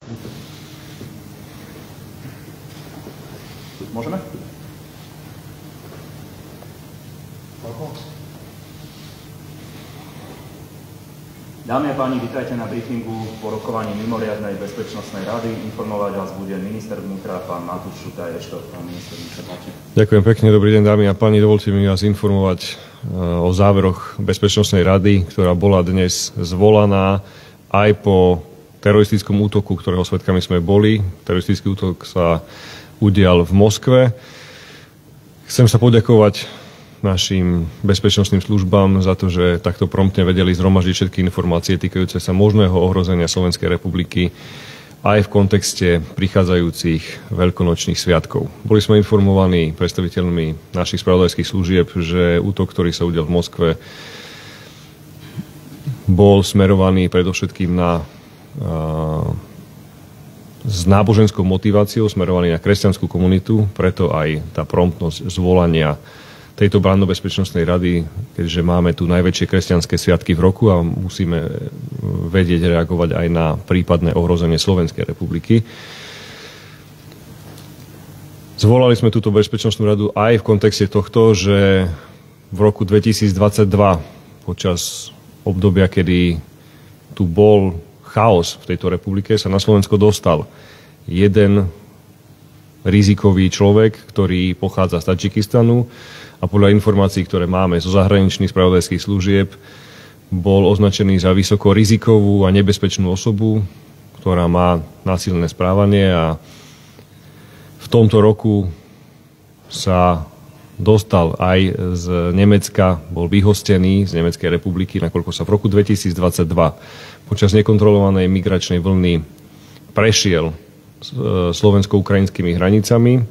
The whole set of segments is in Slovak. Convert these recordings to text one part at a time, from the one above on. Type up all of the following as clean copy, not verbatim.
Môžeme? Dámy a páni, vítajte na briefingu po rokovaní mimoriadnej bezpečnostnej rady. Informovať vás bude minister vnútra, pán Matúš Šutaj. Pán minister, nech sa páči. Ďakujem pekne, dobrý deň dámy a páni. Dovolte mi vás informovať o záveroch Bezpečnostnej rady, ktorá bola dnes zvolaná aj po teroristickom útoku, ktorého svedkami sme boli. Teroristický útok sa udial v Moskve. Chcem sa poďakovať našim bezpečnostným službám za to, že takto promptne vedeli zhromaždiť všetky informácie týkajúce sa možného ohrozenia Slovenskej republiky aj v kontexte prichádzajúcich veľkonočných sviatkov. Boli sme informovaní predstaviteľmi našich spravodajských služieb, že útok, ktorý sa udial v Moskve, bol smerovaný predovšetkým s náboženskou motiváciou, smerovaný na kresťanskú komunitu, preto aj tá promptnosť zvolania tejto branno-bezpečnostnej rady, keďže máme tu najväčšie kresťanské sviatky v roku a musíme vedieť reagovať aj na prípadné ohrozenie Slovenskej republiky. Zvolali sme túto bezpečnostnú radu aj v kontexte tohto, že v roku 2022, počas obdobia, kedy tu bol chaos v tejto republike, sa na Slovensko dostal jeden rizikový človek, ktorý pochádza z Tadžikistanu a podľa informácií, ktoré máme zo zahraničných spravodajských služieb, bol označený za vysoko rizikovú a nebezpečnú osobu, ktorá má násilné správanie a v tomto roku sa dostal aj z Nemecka, bol vyhostený z Nemeckej republiky, nakoľko sa v roku 2022 počas nekontrolovanej migračnej vlny prešiel slovensko-ukrajinskými hranicami.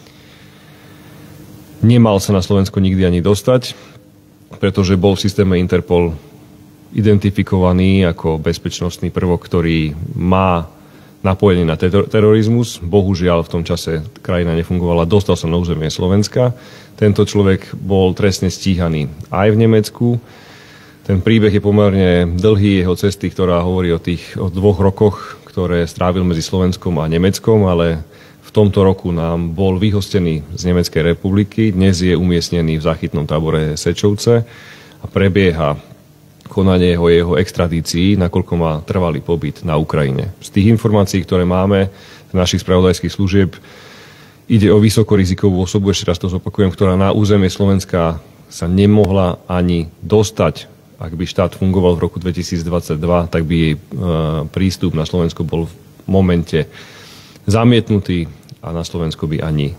Nemal sa na Slovensko nikdy ani dostať, pretože bol v systéme Interpol identifikovaný ako bezpečnostný prvok, ktorý má napojenie na terorizmus. Bohužiaľ v tom čase krajina nefungovala, dostal sa na územie Slovenska. Tento človek bol trestne stíhaný aj v Nemecku. Ten príbeh je pomerne dlhý, jeho cesty, ktorá hovorí o 2 rokoch, ktoré strávil medzi Slovenskom a Nemeckom, ale v tomto roku nám bol vyhostený z Nemeckej republiky. Dnes je umiestnený v záchytnom tábore Sečovce a prebieha konanie o jeho extradícii, nakoľko má trvalý pobyt na Ukrajine. Z tých informácií, ktoré máme z našich spravodajských služieb, ide o vysokorizikovú osobu, ešte raz to zopakujem, ktorá na územie Slovenska sa nemohla ani dostať. Ak by štát fungoval v roku 2022, tak by jej prístup na Slovensko bol v momente zamietnutý a na Slovensko by ani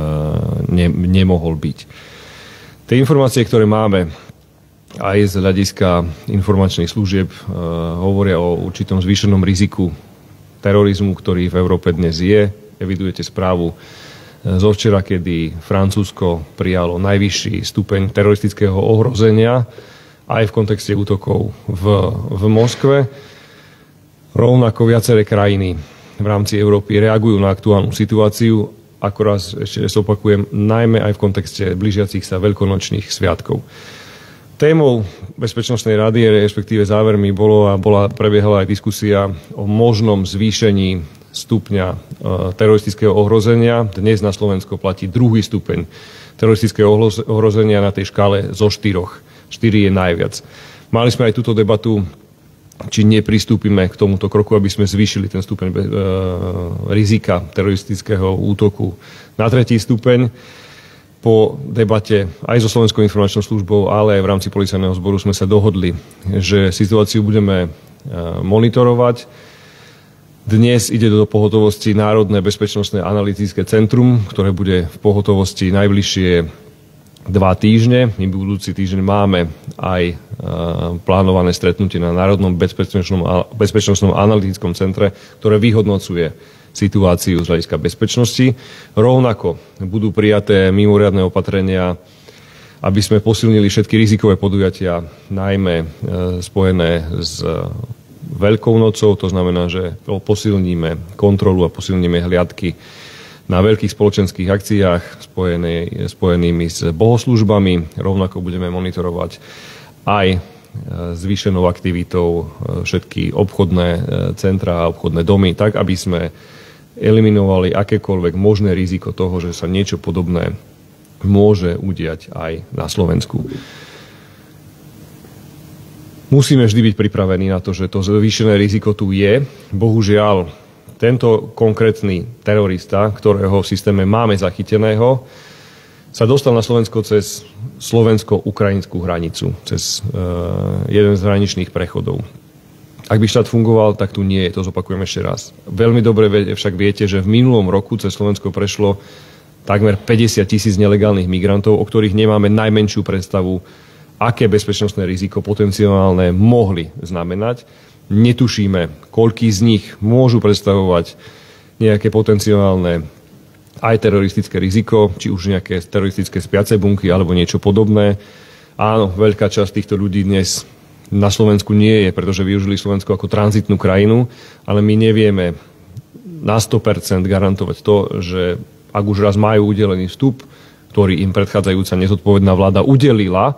nemohol byť. Tie informácie, ktoré máme aj z hľadiska informačných služieb, hovoria o určitom zvýšenom riziku terorizmu, ktorý v Európe dnes je. Evidujete správu zo včera, kedy Francúzsko prijalo najvyšší stupeň teroristického ohrozenia aj v kontexte útokov v Moskve. Rovnako viaceré krajiny v rámci Európy reagujú na aktuálnu situáciu, ako raz ešte zopakujem, najmä aj v kontexte blížiacich sa veľkonočných sviatkov. Témou Bezpečnostnej rady, respektíve závermi prebiehala aj diskusia o možnom zvýšení stupňa teroristického ohrozenia. Dnes na Slovensko platí 2. stupeň teroristického ohrozenia na tej škále zo 4. 4 je najviac. Mali sme aj túto debatu, či nepristúpime k tomuto kroku, aby sme zvýšili ten stupeň rizika teroristického útoku na 3. stupeň. Po debate aj so Slovenskou informačnou službou, ale aj v rámci policajného zboru sme sa dohodli, že situáciu budeme monitorovať. Dnes ide do pohotovosti Národné bezpečnostné analytické centrum, ktoré bude v pohotovosti najbližšie 2 týždne. My budúci týždeň máme aj plánované stretnutie na Národnom bezpečnostnom analytickom centre, ktoré vyhodnocuje situáciu z hľadiska bezpečnosti. Rovnako budú prijaté mimoriadne opatrenia, aby sme posilnili všetky rizikové podujatia, najmä spojené s Veľkou nocou. To znamená, že posilníme kontrolu a posilníme hliadky na veľkých spoločenských akciách spojenými s bohoslúžbami. Rovnako budeme monitorovať aj zvýšenou aktivitou všetky obchodné centrá a obchodné domy, tak aby sme eliminovali akékoľvek možné riziko toho, že sa niečo podobné môže udiať aj na Slovensku. Musíme vždy byť pripravení na to, že to zvýšené riziko tu je. Bohužiaľ, tento konkrétny terorista, ktorého v systéme máme zachyteného, sa dostal na Slovensko cez slovensko-ukrajinskú hranicu, cez jeden z hraničných prechodov. Ak by štát fungoval, tak tu nie je, to zopakujem ešte raz. Veľmi dobre však viete, že v minulom roku cez Slovensko prešlo takmer 50 000 nelegálnych migrantov, o ktorých nemáme najmenšiu predstavu, aké bezpečnostné riziko potenciálne mohli znamenať. Netušíme, koľký z nich môžu predstavovať nejaké potenciálne aj teroristické riziko, či už nejaké teroristické spiace bunky alebo niečo podobné. Áno, veľká časť týchto ľudí dnes na Slovensku nie je, pretože využili Slovensko ako tranzitnú krajinu, ale my nevieme na 100% garantovať to, že ak už raz majú udelený vstup, ktorý im predchádzajúca nezodpovedná vláda udelila,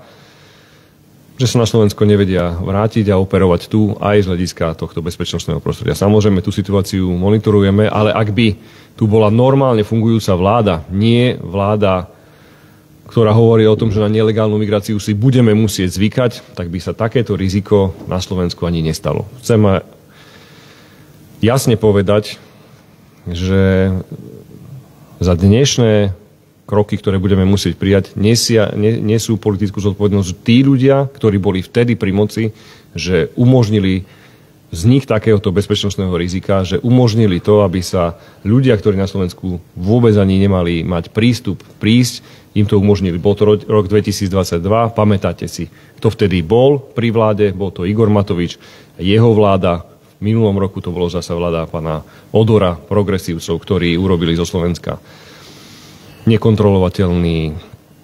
že sa na Slovensko nevedia vrátiť a operovať tu aj z hľadiska tohto bezpečnostného prostredia. Samozrejme, tú situáciu monitorujeme, ale ak by tu bola normálne fungujúca vláda, nie vláda, ktorá hovorí o tom, že na nelegálnu migráciu si budeme musieť zvykať, tak by sa takéto riziko na Slovensku ani nestalo. Chcem jasne povedať, že za dnešné kroky, ktoré budeme musieť prijať, nesú politickú zodpovednosť tí ľudia, ktorí boli vtedy pri moci, že umožnili vznik takéhoto bezpečnostného rizika, že umožnili to, aby sa ľudia, ktorí na Slovensku vôbec ani nemali mať prístup prísť, im to umožnili. Bol to rok 2022, pamätáte si, kto vtedy bol pri vláde, bol to Igor Matovič, jeho vláda. V minulom roku to bolo zasa vláda pána Odora, progresívcov, ktorí urobili zo Slovenska nekontrolovateľný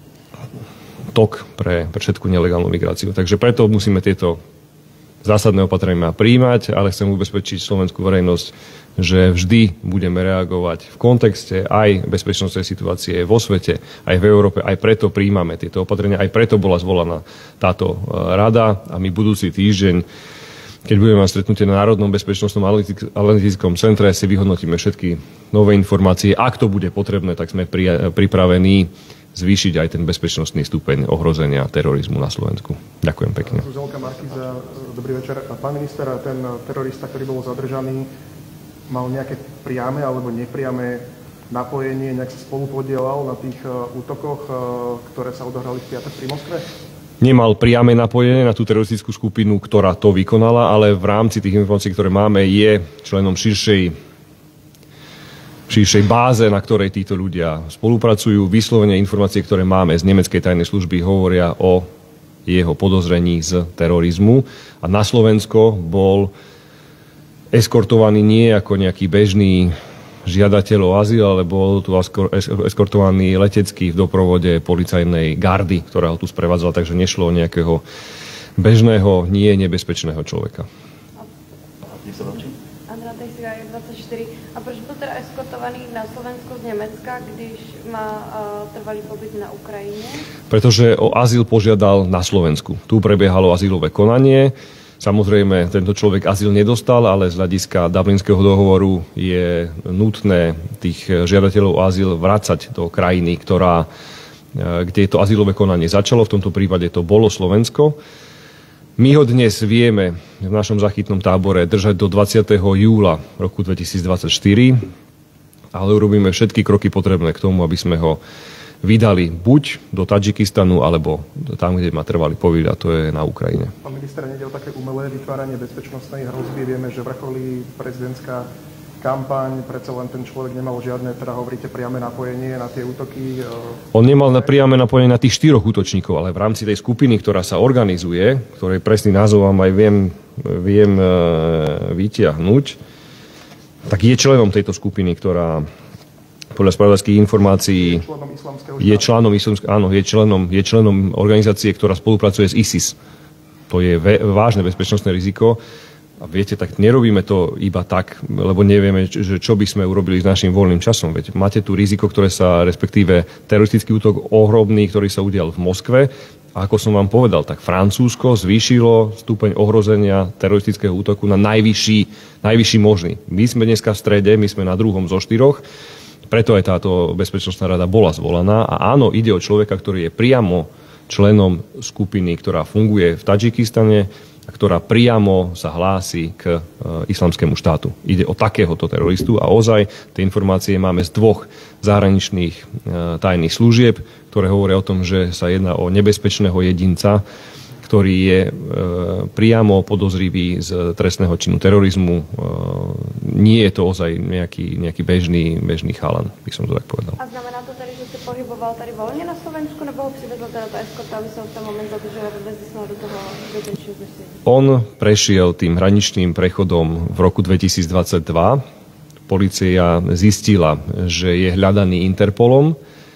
tok pre všetku nelegálnu migráciu. Takže preto musíme tieto zásadné opatrenia prijímať, ale chcem ubezpečiť slovenskú verejnosť, že vždy budeme reagovať v kontexte aj bezpečnostnej situácie vo svete, aj v Európe. Aj preto prijímame tieto opatrenia, aj preto bola zvolaná táto rada a my budúci týždeň, keď budeme mať stretnutie na Národnom bezpečnostnom analytickom centre, si vyhodnotíme všetky nové informácie. Ak to bude potrebné, tak sme pripravení zvýšiť aj ten bezpečnostný stupeň ohrozenia terorizmu na Slovensku. Ďakujem pekne. Zuzanka Markíza, dobrý večer. Pán minister, ten terorista, ktorý bol zadržaný, mal nejaké priame alebo nepriame napojenie, nejak sa spolupodielal na tých útokoch, ktoré sa odohrali v piatok pri Moskve? Nemal priame napojenie na tú teroristickú skupinu, ktorá to vykonala, ale v rámci tých informácií, ktoré máme, je členom širšej báze, na ktorej títo ľudia spolupracujú. Vyslovene informácie, ktoré máme z nemeckej tajnej služby, hovoria o jeho podozrení z terorizmu. A na Slovensko bol eskortovaný nie ako nejaký bežný žiadateľ o azyl, ale bol tu eskortovaný letecký v doprovode policajnej gardy, ktorá ho tu sprevádzala, takže nešlo o nejakého bežného, nie nebezpečného človeka. Andrea Tejsiga je 24. A proč byl teda eskortovaný na Slovensko z Německa, když má trvalý pobyt na Ukrajině? Pretože o azyl požiadal na Slovensku. Tu prebiehalo azylové konanie. Samozrejme, tento človek azyl nedostal, ale z hľadiska Dublinského dohovoru je nutné tých žiadateľov o azyl vrácať do krajiny, kde to azylové konanie začalo. V tomto prípade to bolo Slovensko. My ho dnes vieme v našom zachytnom tábore držať do 20. júla roku 2024, ale urobíme všetky kroky potrebné k tomu, aby sme ho vydali buď do Tadžikistanu, alebo tam, kde má trvalý pobyt, a to je na Ukrajine. Pán minister, nejde o také umelé vytváranie bezpečnostnej hrozby. Vieme, že vrcholí prezidentská kampaň, predsa len ten človek nemal žiadne, teda hovoríte, priame napojenie na tie útoky. On nemal priame napojenie na tých 4 útočníkov, ale v rámci tej skupiny, ktorá sa organizuje, ktorej presný názov vám aj viem vytiahnuť, tak je členom tejto skupiny, ktorá podľa spravodajských informácií je členom organizácie, ktorá spolupracuje s ISIS. To je vážne bezpečnostné riziko. A viete, tak nerobíme to iba tak, lebo nevieme, čo by sme urobili s našim voľným časom. Veď máte tu riziko, respektíve teroristický útok ohromný, ktorý sa udial v Moskve, a A ako som vám povedal, tak Francúzsko zvýšilo stupeň ohrozenia teroristického útoku na najvyšší možný. My sme dneska v strede, my sme na 2. zo 4, preto aj táto bezpečnostná rada bola zvolaná. A áno, ide o človeka, ktorý je priamo členom skupiny, ktorá funguje v Tadžikistane a ktorá priamo sa hlási k Islamskému štátu. Ide o takéhoto teroristu a ozaj tie informácie máme z 2 zahraničných tajných služieb, ktoré hovoria o tom, že sa jedná o nebezpečného jedinca, ktorý je priamo podozrivý z trestného činu terorizmu. Nie je to ozaj nejaký bežný chalan, by som to tak povedal. A znamená to tedy, že se pohyboval tady volně na Slovensku, nebo ho přivezla teda ta eskorta, aby se v ten moment zadržela a vyvezli jsme ho do toho detenčního zařízení? On prešiel tým hraničným prechodom v roku 2022. Polícia zistila, že je hľadaný Interpolom.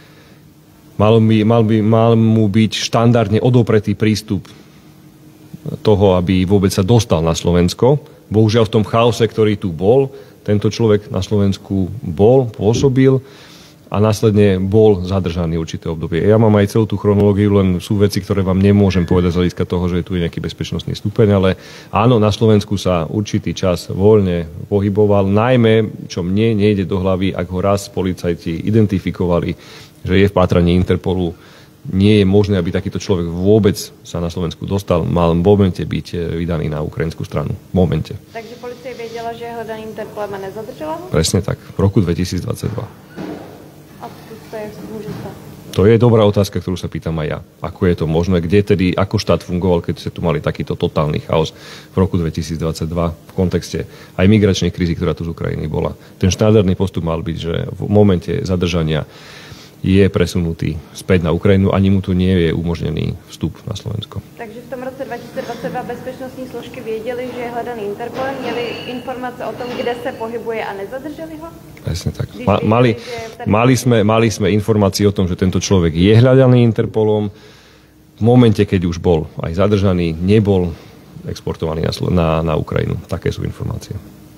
Mal mu byť štandardne odopretý prístup toho, aby vôbec sa dostal na Slovensko. Bohužiaľ v tom chaose, ktorý tu bol, tento človek na Slovensku pôsobil a následne bol zadržaný určité obdobie. Ja mám aj celú tú chronológiu, len sú veci, ktoré vám nemôžem povedať z hľadiska toho, že tu je nejaký bezpečnostný stupeň, ale áno, na Slovensku sa určitý čas voľne pohyboval, najmä, čo mne nejde do hlavy, ak ho raz policajti identifikovali, že je v pátraní Interpolu, nie je možné, aby takýto človek vôbec sa na Slovensku dostal, mal v momente byť vydaný na ukrajinskú stranu. V momente. Takže policia vedela, že je hľadaný Interpolem a nezadržala ho? Presne tak, v roku 2022. A to jak sa môže stať? To je dobrá otázka, ktorú sa pýtam aj ja. Ako je to možné? Kde tedy, ako štát fungoval, keď ste tu mali takýto totálny chaos v roku 2022 v kontexte aj migračnej krízy, ktorá tu z Ukrajiny bola. Ten štandardný postup mal byť, že v momente zadržania je presunutý späť na Ukrajinu, ani mu tu nie je umožnený vstup na Slovensko. Takže v tom roce 2022 bezpečnostní složky věděli, že je hledaný Interpolem, měli informace o tom, kde se pohybuje a nezadrželi ho? Presne tak. Mali sme informácie o tom, že tento človek je hľadaný Interpolom. V momente, keď už bol aj zadržaný, nebol exportovaný na Ukrajinu. Také sú informácie.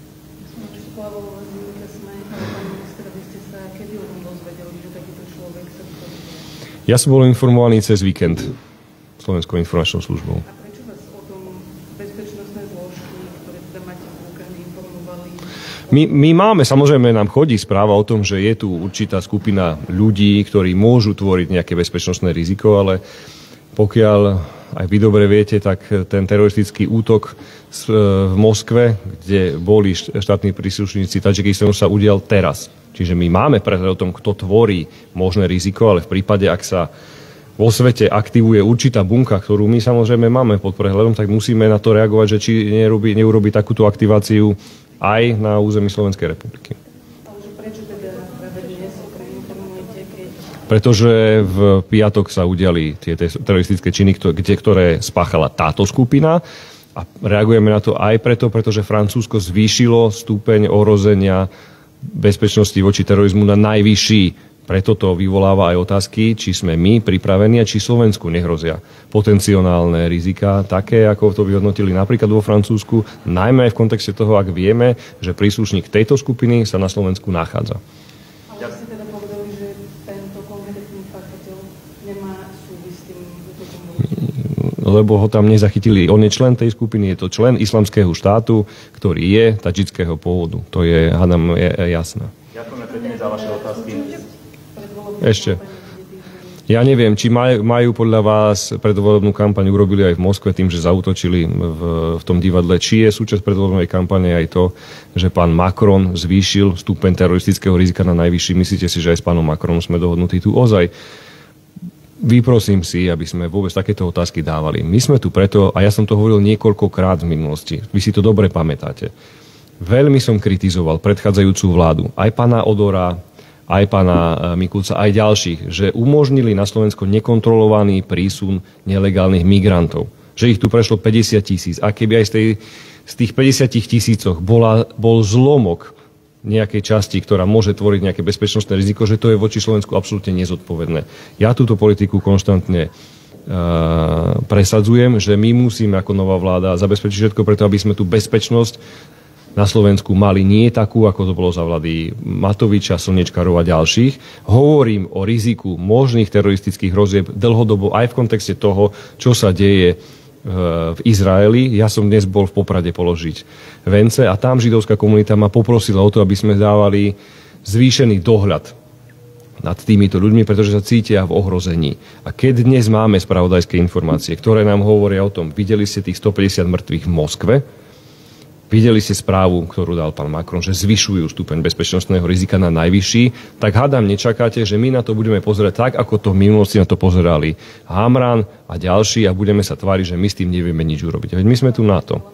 Ja som bol informovaný cez víkend Slovenskou informačnou službou. A prečo vás o tom bezpečnostné zložky, ktoré teda máte v rukách, informovali? My máme, samozrejme nám chodí správa o tom, že je tu určitá skupina ľudí, ktorí môžu tvoriť nejaké bezpečnostné riziko, ale pokiaľ aj vy dobre viete, tak ten teroristický útok v Moskve, kde boli štátni príslušníci Tadžikistanu, sa udial teraz. Čiže my máme prehľad o tom, kto tvorí možné riziko, ale v prípade, ak sa vo svete aktivuje určitá bunka, ktorú my samozrejme máme pod prehľadom, tak musíme na to reagovať, že či neurobí takúto aktiváciu aj na území Slovenskej republiky. Ale prečo teda práve dnes informujete, keď... Pretože v piatok sa udiali tie teroristické činy, ktoré spáchala táto skupina a reagujeme na to aj preto, pretože Francúzsko zvýšilo stupeň ohrozenia bezpečnosti voči terorizmu na najvyšší. Preto to vyvoláva aj otázky, či sme my pripravení a či Slovensku nehrozia potenciálne rizika, také ako to vyhodnotili napríklad vo Francúzsku, najmä aj v kontexte toho, ak vieme, že príslušník tejto skupiny sa na Slovensku nachádza. Ale ste teda povedali, že tento konkrétny páchateľ nemá súvis s tým útokom? Lebo ho tam nezachytili. On je člen tej skupiny, je to člen Islamského štátu, ktorý je tadžického pôvodu. To je, hádam, jasné. Ďakujeme pekne za vaše otázky. Ešte. Ja neviem, či majú podľa vás predvolebnú kampaň urobili aj v Moskve tým, že zaútočili v tom divadle. Či je súčasť predvolebnej kampane aj to, že pán Macron zvýšil stupeň teroristického rizika na najvyšší. Myslíte si, že aj s pánom Macronom sme dohodnutí tu ozaj? Vyprosím si, aby sme vôbec takéto otázky dávali. My sme tu preto, a ja som to hovoril niekoľkokrát v minulosti, vy si to dobre pamätáte. Veľmi som kritizoval predchádzajúcu vládu, aj pána Odora, aj pána Mikulca, aj ďalších, že umožnili na Slovensko nekontrolovaný prísun nelegálnych migrantov. Že ich tu prešlo 50 000. A keby aj z tých 50 000 bol zlomok nejakej časti, ktorá môže tvoriť nejaké bezpečnostné riziko, že to je voči Slovensku absolútne nezodpovedné. Ja túto politiku konštantne presadzujem, že my musíme ako nová vláda zabezpečiť všetko preto, aby sme tú bezpečnosť na Slovensku mali nie takú, ako to bolo za vlády Matoviča, Slnečkárov a ďalších. Hovorím o riziku možných teroristických hrozieb dlhodobo aj v kontexte toho, čo sa deje v Izraeli. Ja som dnes bol v Poprade položiť vence a tam židovská komunita ma poprosila o to, aby sme dávali zvýšený dohľad nad týmito ľuďmi, pretože sa cítia v ohrození. A keď dnes máme spravodajské informácie, ktoré nám hovoria o tom, videli ste tých 150 mŕtvych v Moskve, videli ste správu, ktorú dal pán Macron, že zvyšujú stupeň bezpečnostného rizika na najvyšší, tak hádam, nečakáte, že my na to budeme pozerať tak, ako to v minulosti na to pozerali Hamran a ďalší a budeme sa tváriť, že my s tým nevieme nič urobiť. Veď my sme tu na to.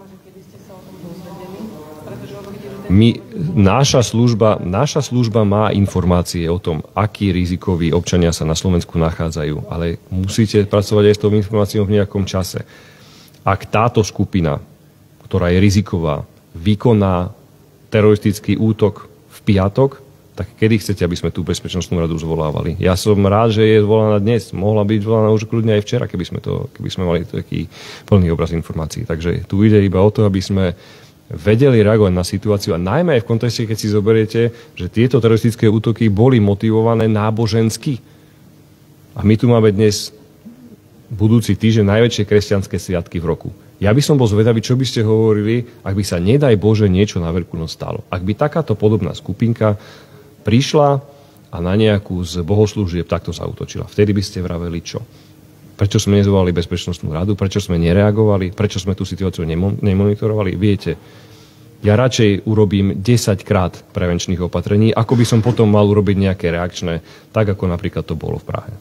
Naša služba má informácie o tom, akí rizikoví občania sa na Slovensku nachádzajú, ale musíte pracovať aj s tou informáciou v nejakom čase. Ak táto skupina, ktorá je riziková, vykoná teroristický útok v piatok, tak kedy chcete, aby sme tú bezpečnostnú radu zvolávali? Ja som rád, že je zvolaná dnes. Mohla byť zvolaná už kľudne aj včera, keby sme mali taký plný obraz informácií. Takže tu ide iba o to, aby sme vedeli reagovať na situáciu a najmä aj v kontexte, keď si zoberiete, že tieto teroristické útoky boli motivované nábožensky. A my tu máme dnes budúci týždeň najväčšie kresťanské sviatky v roku. Ja by som bol zvedavý, čo by ste hovorili, ak by sa nedaj Bože niečo na Veľkú noc stalo. Ak by takáto podobná skupinka prišla a na nejakú z bohoslúžieb takto zaútočila. Vtedy by ste vraveli čo? Prečo sme nezvolali bezpečnostnú radu? Prečo sme nereagovali? Prečo sme tú situáciu nemonitorovali? Viete, ja radšej urobím 10-krát prevenčných opatrení, ako by som potom mal urobiť nejaké reakčné, tak ako napríklad to bolo v Prahe.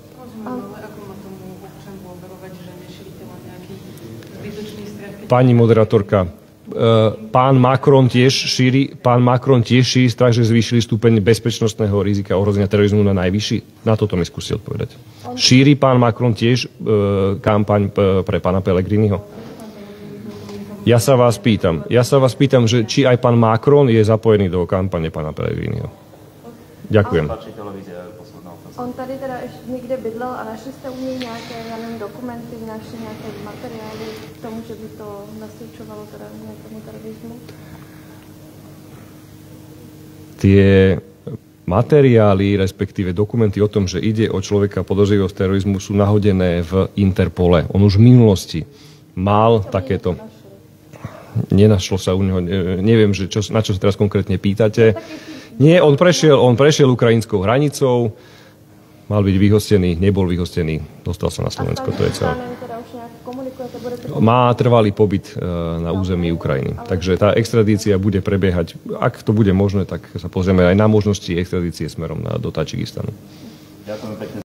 Pani moderatorka, pán Macron tiež šíri strach, že zvýšili stupeň bezpečnostného rizika ohrozenia terorizmu na najvyšší? Na toto mi skúsi odpovedať. Šíri pán Macron tiež kampaň pre pána Pellegriniho? Ja sa vás pýtam, že či aj pán Macron je zapojený do kampane pána Pellegriniho. Ďakujem. On tady teda ještě někde bydlel a našli jste u něj nějaké, já nevím, dokumenty, našli nějaké materiály k tomu, že by to nasvědčovalo teda nějakému terorismu? Tie materiály, respektíve dokumenty o tom, že ide o človeka podozrivého z terorizmu, sú nahodené v Interpole. On už v minulosti mal takéto. Nenašlo sa u neho, neviem, že na čo sa teraz konkrétne pýtate. Nie, on prešiel ukrajinskou hranicou, mal byť vyhostený, nebol vyhostený, dostal sa na Slovensko, to je celé. Má trvalý pobyt na území Ukrajiny. Takže tá extradícia bude prebiehať, ak to bude možné, tak sa pozrieme aj na možnosti extradície smerom do Tadžikistanu. Ďakujem pekne.